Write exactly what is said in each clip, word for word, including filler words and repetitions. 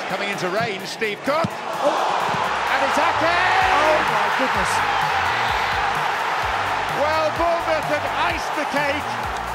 Coming into range, Steve Cook. Oh. And it's Ake! Oh my goodness. Well, Bournemouth had iced the cake.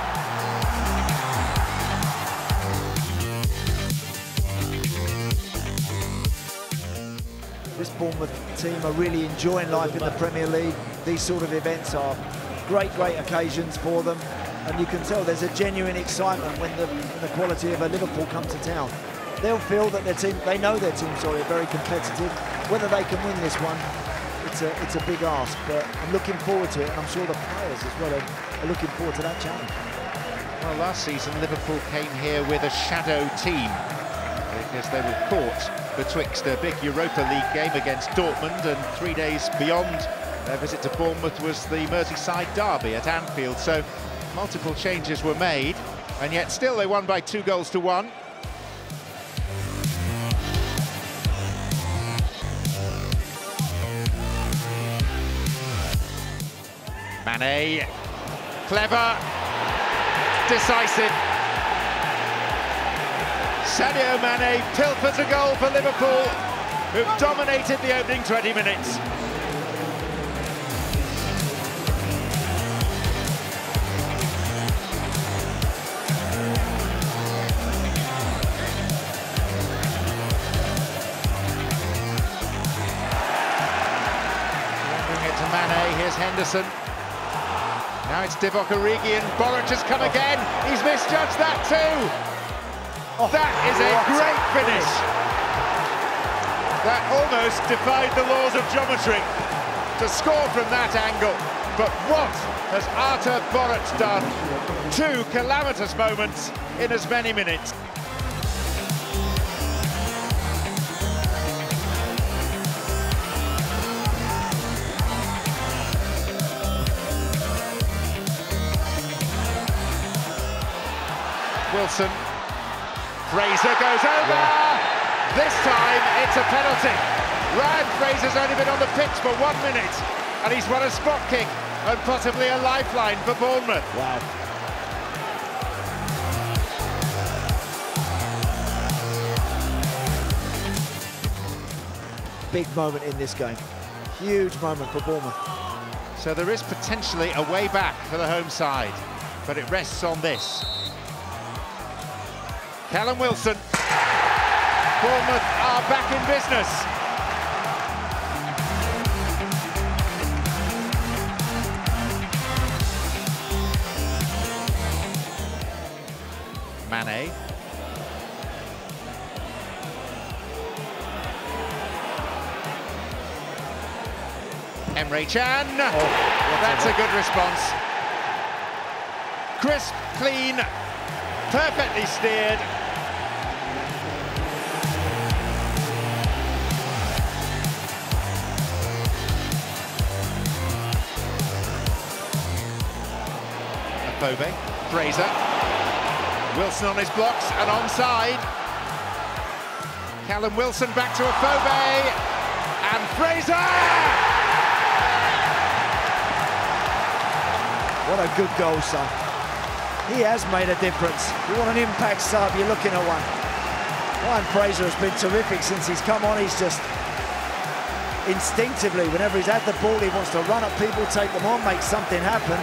This Bournemouth team are really enjoying life in the Premier League. These sort of events are great, great occasions for them. And you can tell there's a genuine excitement when the, when the quality of a Liverpool come to town. They'll feel that their team, they know their team, sorry, are very competitive. Whether they can win this one, it's a, it's a big ask. But I'm looking forward to it, and I'm sure the players as well are, are looking forward to that challenge. Well, last season, Liverpool came here with a shadow team because they were caught betwixt a big Europa League game against Dortmund, and three days beyond their visit to Bournemouth was the Merseyside derby at Anfield. So multiple changes were made, and yet still they won by two goals to one. Mane, clever, decisive. Sadio Mane pilfers a goal for Liverpool, who've dominated the opening twenty minutes. Bring it to Mane, here's Henderson. Now it's Divock Origi, and Boruc has come again. He's misjudged that too. Oh, that is a great finish. That almost defied the laws of geometry to score from that angle. But what has Artur Boruc done? Two calamitous moments in as many minutes. Wilson, Fraser goes over, yeah. This time it's a penalty. Ryan Fraser's only been on the pitch for one minute, and he's won a spot kick and possibly a lifeline for Bournemouth. Wow. Big moment in this game, huge moment for Bournemouth. So there is potentially a way back for the home side, but it rests on this. Callum Wilson. Bournemouth are back in business. Mane. Emre Can. Oh, that's a good response. Crisp, clean, perfectly steered. Afobe, Fraser, Wilson on his blocks and onside. Callum Wilson back to Afobe, and Fraser! What a good goal, son. He has made a difference. You want an impact sub, you're looking at one. Ryan Fraser has been terrific since he's come on. He's just instinctively, whenever he's had the ball, he wants to run at people, take them on, make something happen.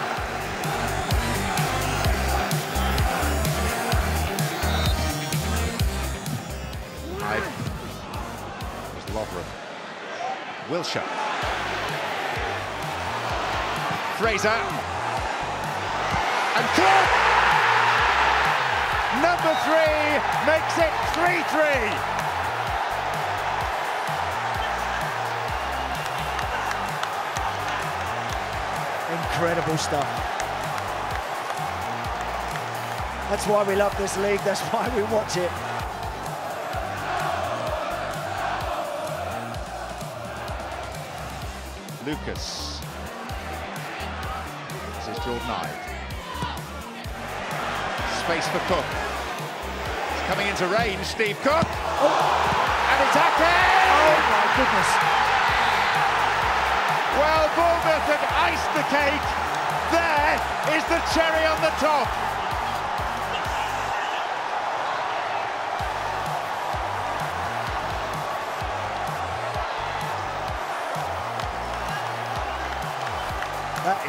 Lovren. Wilshere. Fraser. And Cook! Number three makes it three three. Incredible stuff. That's why we love this league, that's why we watch it. Lucas. This is Jordan Ibe. Space for Cook. He's coming into range, Steve Cook. Oh. And it's Ake! Oh my goodness. Well, Bournemouth had iced the cake. There is the cherry on the top.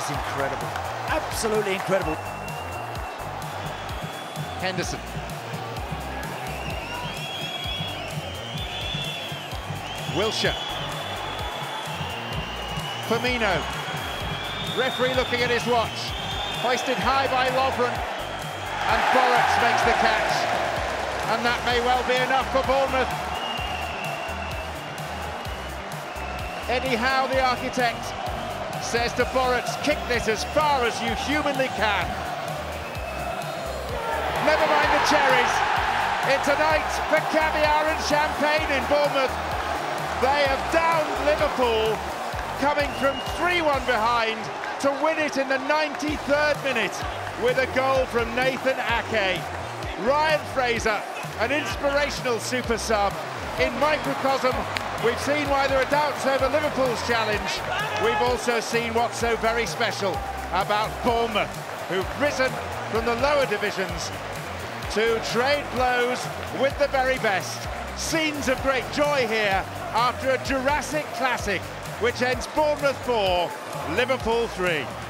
It's incredible. Absolutely incredible. Henderson. Wilshere. Firmino. Referee looking at his watch. Hoisted high by Lovren. And Boruc makes the catch. And that may well be enough for Bournemouth. Eddie Howe, the architect, says to Boruc, kick this as far as you humanly can. Never mind the cherries. It's a night for caviar and champagne in Bournemouth. They have downed Liverpool, coming from three one behind to win it in the ninety-third minute with a goal from Nathan Ake. Ryan Fraser, an inspirational super sub. In microcosm, we've seen why there are doubts over Liverpool's challenge. We've also seen what's so very special about Bournemouth, who've risen from the lower divisions to trade blows with the very best. Scenes of great joy here after a Jurassic classic, which ends Bournemouth four, Liverpool three.